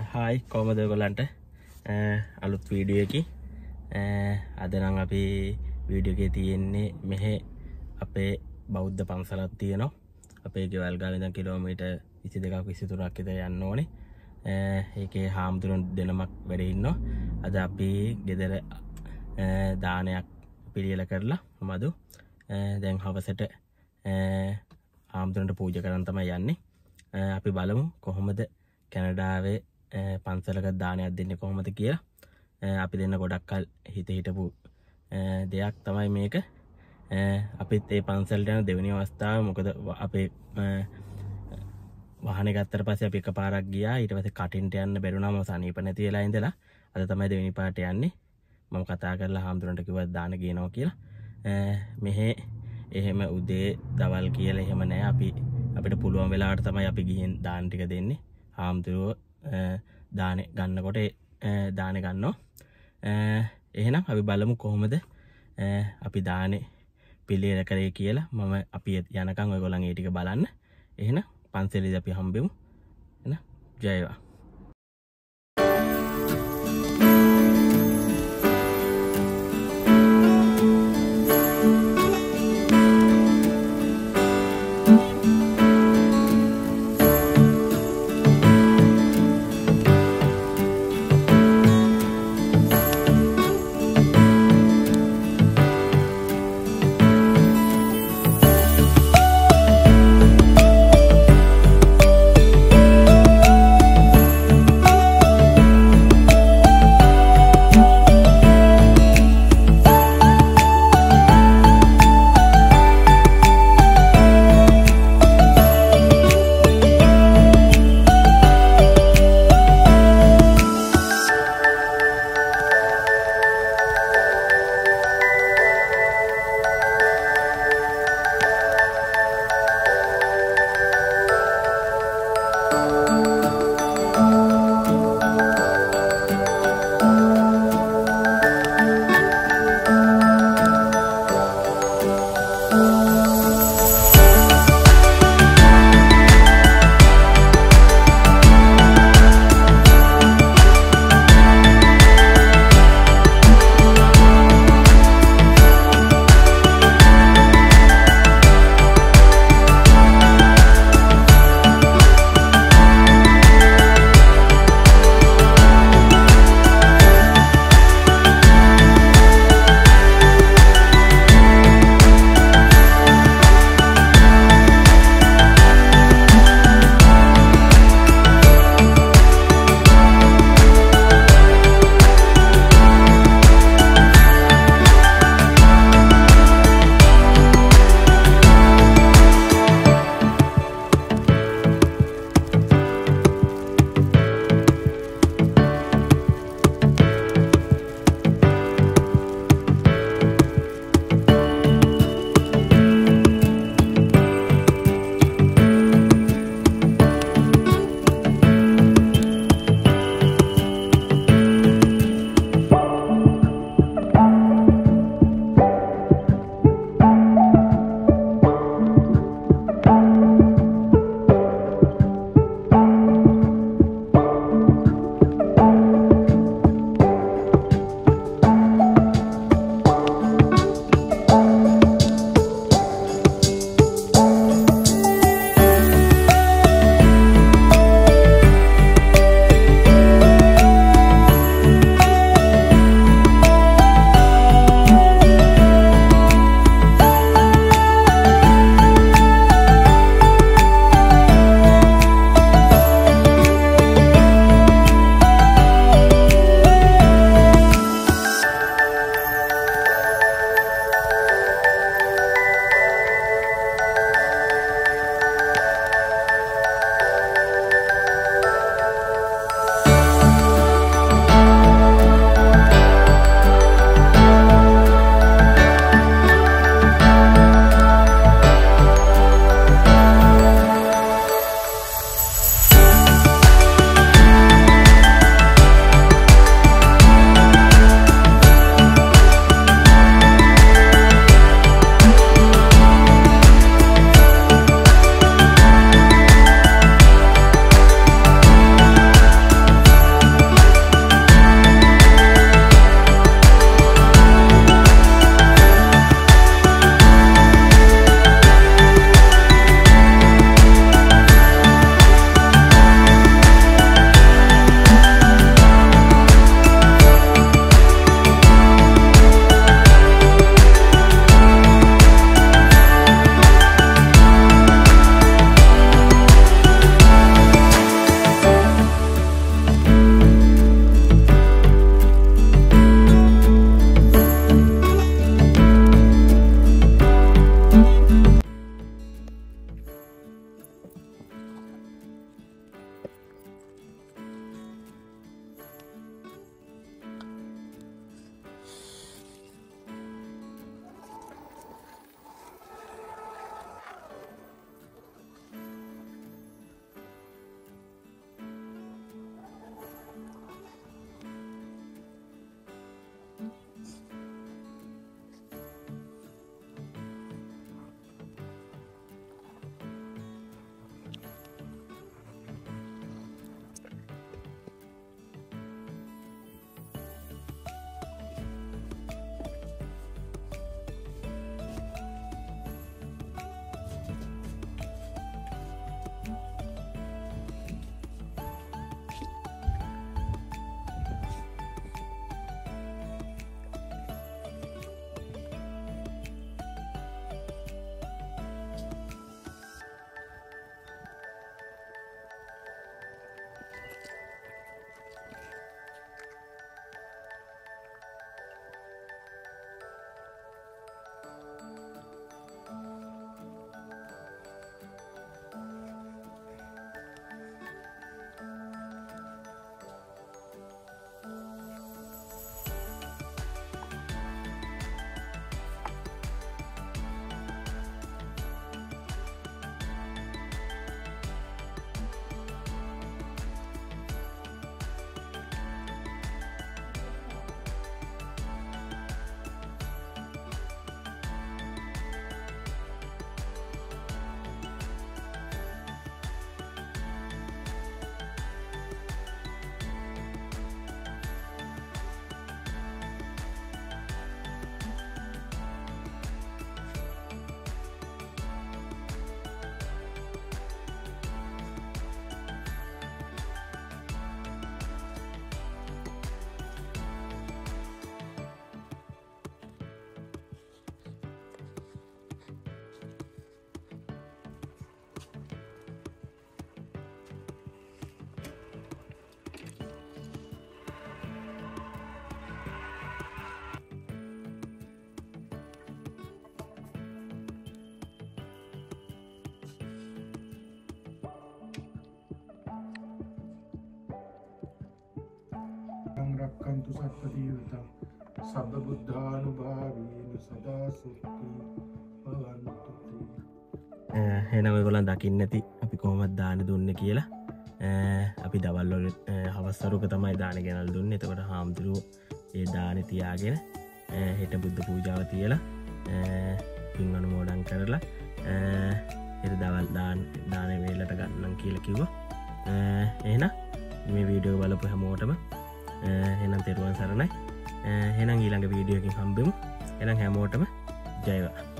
Hi කොහමද ඔයගොල්ලන්ට අලුත් වීඩියෝ එකකින් අද නම් අපි වීඩියෝ එකේ තියෙන්නේ මෙහෙ අපේ බෞද්ධ පන්සලක් තියෙනවා අපේ ගෙවල් ගාව ඉඳන් කිලෝමීටර් 22ක් 23ක් විතර යන්න ඕනේ ඒකේ හාමුදුරුවෝ දෙනමක් වැඩ ඉන්නවා අද අපි ගෙදර දානයක් පිළියෙල කරලා මදු දැන් හවසට හාමුදුරුවන්ට පූජා කරන්න තමයි යන්නේ අපි බලමු කොහොමද කැනඩාවේ පන්සලක දානයක් දෙන්නේ කොහොමද කියලා අපි දෙන්න ගොඩක් කල් හිතපු දෙයක් තමයි මේක අපිත් ඒ පන්සලට යන දෙවෙනි අවස්ථාව මොකද අපේ වාහනේ ගත්තට පස්සේ අපි එකපාරක් ගියා ඊට පස්සේ කටින්ට යන්න බැරුණාම සනීප නැති වෙලා ඉඳලා අද තමයි දෙවෙනි පාට යන්නේ මම කතා කරලා හාමුදුරන්ට කිව්වා දාන ගේනවා කියලා මෙහෙ එහෙම උදේ දවල් කියලා එහෙම නැහැ අපිට පුළුවන් වෙලාවට තමයි අපි ගිහින් දාන ටික දෙන්නේ හාමුදුරුවෝ දානේ ගන්නකොට දානේ ගන්නවා එහෙනම් අපි බලමු කොහොමද අපි දානේ පිළියෙල කරේ කියලා මම අපි යනකම් ඔයගොල්ලන් ඒ ටික බලන්න එහෙනම් පන්සලේදී අපි හම්බෙමු එහෙනම් ජය වේවා රක්ඛන්තු සත්ත දීවතා සබ්බ බුද්ධානුභාවේන සදා සුඛී භවන්තු. එහෙනම් ඔයගොල්ලන් දකින්න ඇති අපි කොහොමද දාන දුන්නේ කියලා. අපි දවල් වල හවස්වරුක තමයි දාන ගෙනල් දුන්නේ. එතකොට හාමුදුරුවෝ ඒ දානේ තියාගෙන හෙට බුද්ධ පූජාව තියලා පින් අනුමෝදන් කරලා හෙට දවල් දානේ වේලට ගන්නම් කියලා කිව්වා. එහෙනම් මේ වීඩියෝ බලපු හැමෝටම එහෙනම් තෙරුවන් සරණයි. එහෙනම් ඊළඟ වීඩියෝ එකකින් හම්බෙමු. එහෙනම් හැමෝටම ජය වේවා.